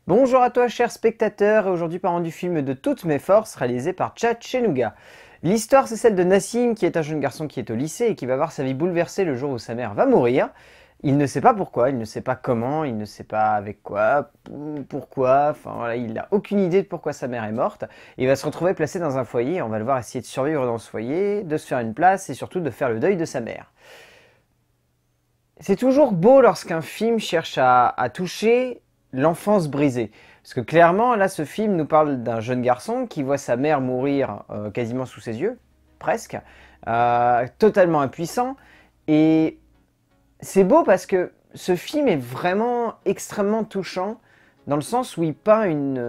Bonjour à toi cher spectateur, et aujourd'hui parlant du film De toutes mes forces réalisé par Chad Chenouga. L'histoire c'est celle de Nassim qui est un jeune garçon qui est au lycée et qui va voir sa vie bouleversée le jour où sa mère va mourir. Il ne sait pas pourquoi, il ne sait pas comment, il ne sait pas avec quoi, pourquoi, enfin voilà, il n'a aucune idée de pourquoi sa mère est morte. Et il va se retrouver placé dans un foyer et on va le voir essayer de survivre dans ce foyer, de se faire une place et surtout de faire le deuil de sa mère. C'est toujours beau lorsqu'un film cherche à toucher l'enfance brisée. Parce que clairement, là, ce film nous parle d'un jeune garçon qui voit sa mère mourir quasiment sous ses yeux, presque, totalement impuissant. Et c'est beau parce que ce film est vraiment extrêmement touchant, dans le sens où il peint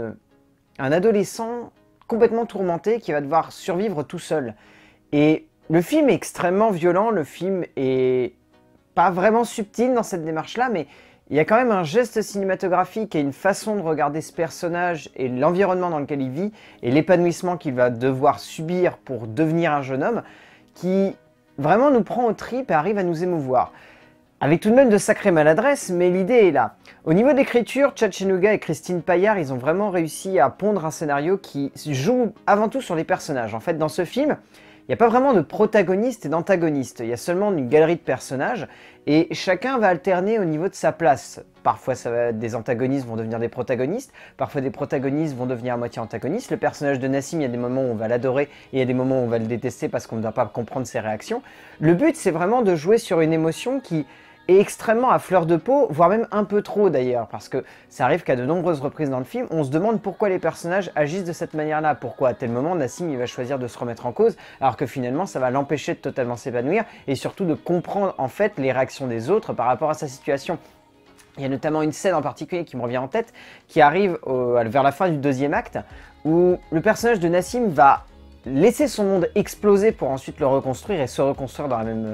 un adolescent complètement tourmenté qui va devoir survivre tout seul. Et le film est extrêmement violent, le film est pas vraiment subtil dans cette démarche-là, mais il y a quand même un geste cinématographique et une façon de regarder ce personnage et l'environnement dans lequel il vit et l'épanouissement qu'il va devoir subir pour devenir un jeune homme qui vraiment nous prend aux tripes et arrive à nous émouvoir. Avec tout de même de sacrées maladresses, mais l'idée est là. Au niveau de l'écriture, Chad Chenouga et Christine Payard, ils ont vraiment réussi à pondre un scénario qui joue avant tout sur les personnages. En fait, dans ce film, il n'y a pas vraiment de protagoniste et d'antagoniste, il y a seulement une galerie de personnages et chacun va alterner au niveau de sa place. Parfois des antagonistes vont devenir des protagonistes, parfois des protagonistes vont devenir à moitié antagonistes. Le personnage de Nassim, il y a des moments où on va l'adorer et il y a des moments où on va le détester parce qu'on ne va pas comprendre ses réactions. Le but c'est vraiment de jouer sur une émotion qui est extrêmement à fleur de peau, voire même un peu trop d'ailleurs, parce que ça arrive qu'à de nombreuses reprises dans le film, on se demande pourquoi les personnages agissent de cette manière-là, pourquoi à tel moment Nassim il va choisir de se remettre en cause, alors que finalement ça va l'empêcher de totalement s'épanouir, et surtout de comprendre en fait les réactions des autres par rapport à sa situation. Il y a notamment une scène en particulier qui me revient en tête, qui arrive vers la fin du deuxième acte, où le personnage de Nassim va laisser son monde exploser pour ensuite le reconstruire et se reconstruire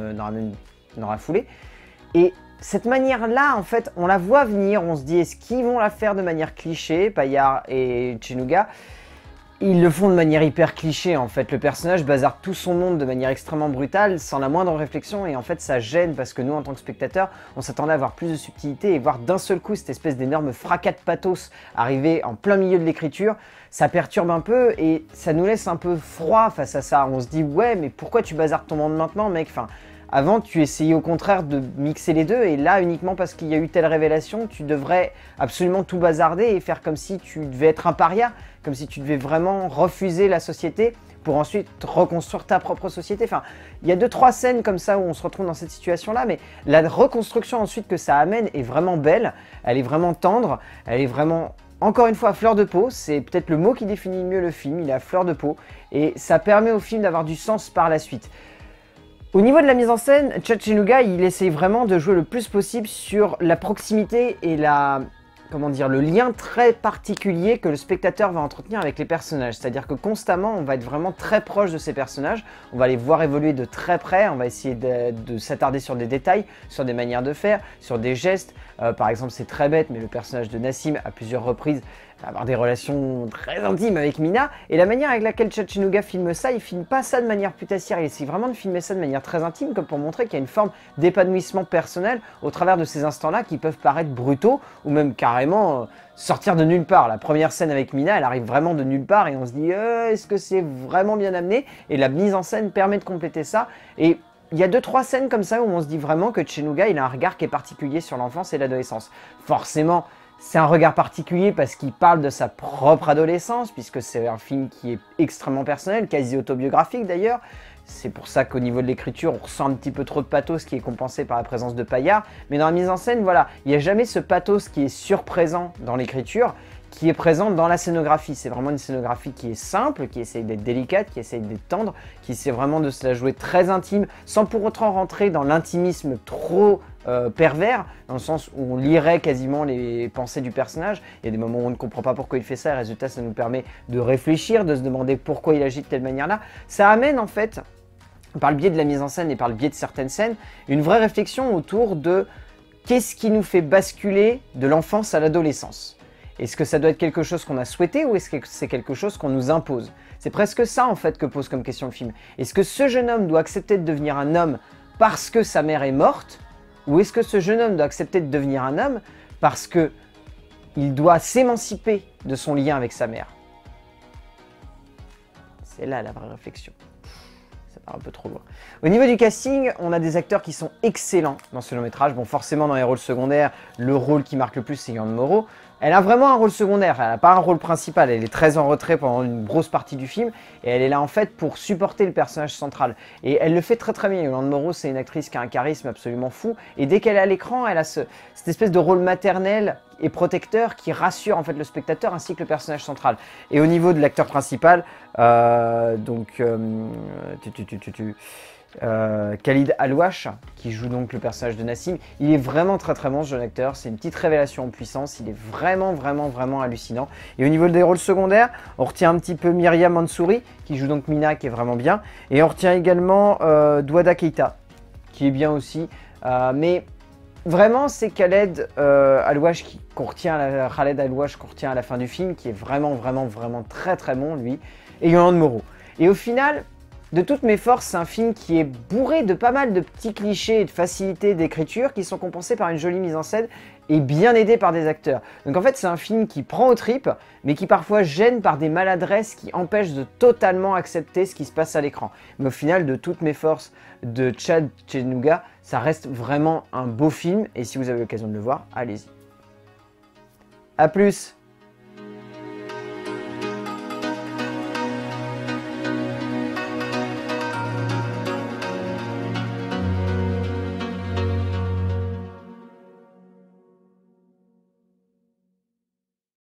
dans la foulée. Et cette manière-là, en fait, on la voit venir, on se dit, est-ce qu'ils vont la faire de manière cliché, Payard et Chenouga? Ils le font de manière hyper cliché, en fait. Le personnage bazarde tout son monde de manière extrêmement brutale, sans la moindre réflexion, et en fait, ça gêne, parce que nous, en tant que spectateurs, on s'attendait à avoir plus de subtilité, et voir d'un seul coup cette espèce d'énorme fracas de pathos arriver en plein milieu de l'écriture, ça perturbe un peu, et ça nous laisse un peu froid face à ça. On se dit, ouais, mais pourquoi tu bazardes ton monde maintenant, mec? Enfin, avant, tu essayais au contraire de mixer les deux, et là, uniquement parce qu'il y a eu telle révélation, tu devrais absolument tout bazarder et faire comme si tu devais être un paria, comme si tu devais vraiment refuser la société pour ensuite reconstruire ta propre société. Enfin, il y a 2-3 scènes comme ça où on se retrouve dans cette situation-là, mais la reconstruction ensuite que ça amène est vraiment belle, elle est vraiment tendre, elle est vraiment... Encore une fois, à fleur de peau, c'est peut-être le mot qui définit mieux le film, il est à fleur de peau, et ça permet au film d'avoir du sens par la suite. Au niveau de la mise en scène, Chad Chenouga, il essaye vraiment de jouer le plus possible sur la proximité et le lien très particulier que le spectateur va entretenir avec les personnages. C'est-à-dire que constamment, on va être vraiment très proche de ces personnages, on va les voir évoluer de très près, on va essayer de s'attarder sur des détails, sur des manières de faire, sur des gestes. Par exemple, c'est très bête, mais le personnage de Nassim, à plusieurs reprises, va avoir des relations très intimes avec Mina, et la manière avec laquelle Chad Chenouga filme ça, il filme pas ça de manière putassière, il essaie vraiment de filmer ça de manière très intime, comme pour montrer qu'il y a une forme d'épanouissement personnel au travers de ces instants-là qui peuvent paraître brutaux, ou même carrément sortir de nulle part. La première scène avec Mina, elle arrive vraiment de nulle part, et on se dit est-ce que c'est vraiment bien amené? Et la mise en scène permet de compléter ça, et il y a 2-3 scènes comme ça où on se dit vraiment que Chenouga, il a un regard qui est particulier sur l'enfance et l'adolescence. Forcément, c'est un regard particulier parce qu'il parle de sa propre adolescence, puisque c'est un film qui est extrêmement personnel, quasi autobiographique d'ailleurs. C'est pour ça qu'au niveau de l'écriture, on ressent un petit peu trop de pathos qui est compensé par la présence de Payard. Mais dans la mise en scène, voilà, il n'y a jamais ce pathos qui est surprésent dans l'écriture, qui est présent dans la scénographie. C'est vraiment une scénographie qui est simple, qui essaye d'être délicate, qui essaye d'être tendre, qui essaie vraiment de se la jouer très intime, sans pour autant rentrer dans l'intimisme trop pervers, dans le sens où on lirait quasiment les pensées du personnage. Il y a des moments où on ne comprend pas pourquoi il fait ça, et résultat ça nous permet de réfléchir, de se demander pourquoi il agit de telle manière-là. Ça amène en fait, par le biais de la mise en scène et par le biais de certaines scènes, une vraie réflexion autour de qu'est-ce qui nous fait basculer de l'enfance à l'adolescence. Est-ce que ça doit être quelque chose qu'on a souhaité ou est-ce que c'est quelque chose qu'on nous impose? C'est presque ça en fait que pose comme question le film. Est-ce que ce jeune homme doit accepter de devenir un homme parce que sa mère est morte? Ou est-ce que ce jeune homme doit accepter de devenir un homme parce que il doit s'émanciper de son lien avec sa mère. C'est là la vraie réflexion. Ça part un peu trop loin. Au niveau du casting, on a des acteurs qui sont excellents dans ce long métrage. Bon, forcément, dans les rôles secondaires, le rôle qui marque le plus, c'est Yang Moreau. Elle a vraiment un rôle secondaire, elle n'a pas un rôle principal, elle est très en retrait pendant une grosse partie du film et elle est là en fait pour supporter le personnage central. Et elle le fait très très bien. Yolande Moreau, c'est une actrice qui a un charisme absolument fou et dès qu'elle est à l'écran, elle a cette espèce de rôle maternel et protecteur qui rassure en fait le spectateur ainsi que le personnage central. Et au niveau de l'acteur principal, Khalid Alwash, qui joue donc le personnage de Nassim, il est vraiment très très bon ce jeune acteur, c'est une petite révélation en puissance, il est vraiment hallucinant. Et au niveau des rôles secondaires, on retient un petit peu Myriam Mansouri, qui joue donc Mina, qui est vraiment bien, et on retient également Douada Keita, qui est bien aussi, mais vraiment c'est Khaled Alwash qu'on retient à la fin du film, qui est vraiment très très bon lui, et Yolande Moreau. Et au final, de toutes mes forces, c'est un film qui est bourré de pas mal de petits clichés et de facilités d'écriture qui sont compensés par une jolie mise en scène et bien aidé par des acteurs. Donc en fait, c'est un film qui prend aux tripes, mais qui parfois gêne par des maladresses qui empêchent de totalement accepter ce qui se passe à l'écran. Mais au final, de toutes mes forces de Chad Chenouga, ça reste vraiment un beau film et si vous avez l'occasion de le voir, allez-y. A plus!